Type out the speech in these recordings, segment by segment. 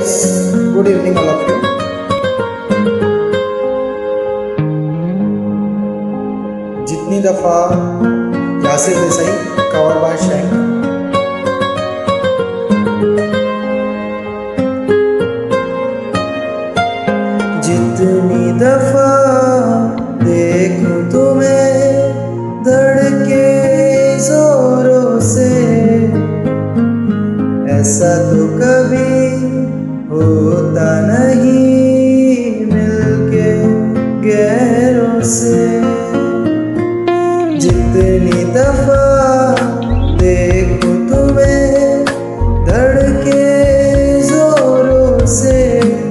Guys, good evening all of you. जितनी दफा Yasir Desai cover by शैंक। जितनी दफा देखूं तुम्हें धड़के जोरों से, ऐसा तो कभी होता नहीं मिलके गैरों से। जितनी दफा देखूं तुम्हें धड़के जोरों से,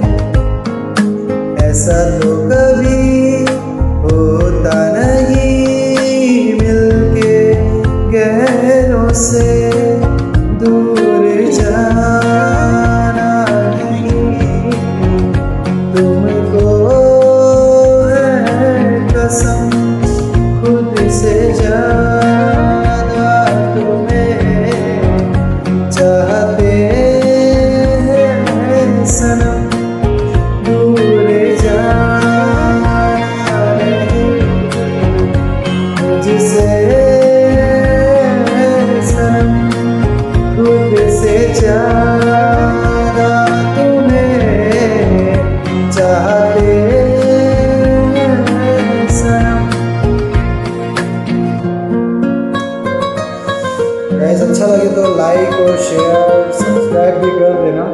ऐसा तो कभी होता नहीं मिलके गैरों से। दूर जाना नहीं तुमको है कसम, खुद से ज्यादा तुम्हें चाहते हैं सनम। दूर जाना नहीं मुझसे सनम, खुद से ज्यादा तुम्हें चाहते हैं सनम। गाइस, अच्छा लगे तो लाइक और शेयर सब्सक्राइब भी कर देना।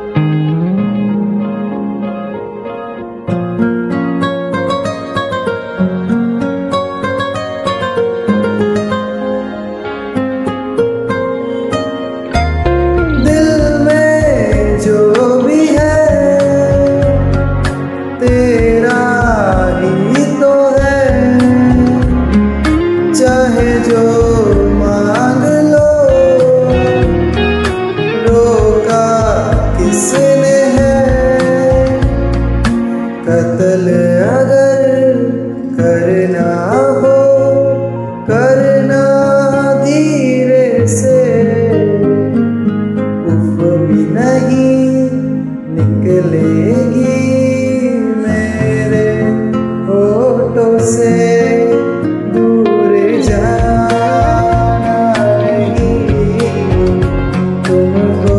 तेरा ही तो है, चाहे जो मांग लो, रोका किसने है। कत्ल अगर करना हो करना धीरे से, उफ भी नहीं निकलेगी से। दूर जाना नहीं तुमको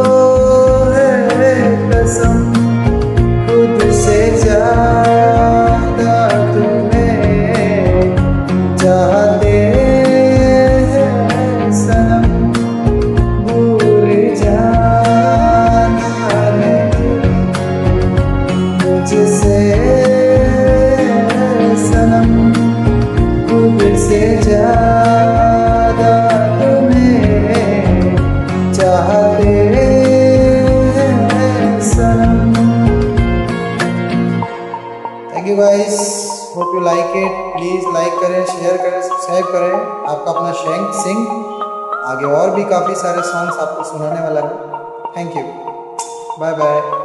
है कसम, खुद से ज्यादा तुम्हें चाहते हैं सनम। दूर जाना नहीं मुझसे सनम, खुद से ज्यादा तुम्हें चाहते हैं सनम। Thank you guys, hope you like it. Please like करें, शेयर करें, सब्सक्राइब करें। आपका अपना शैंक सिंह आगे और भी काफ़ी सारे सॉन्ग्स आपको सुनाने वाला है। Thank you, bye bye.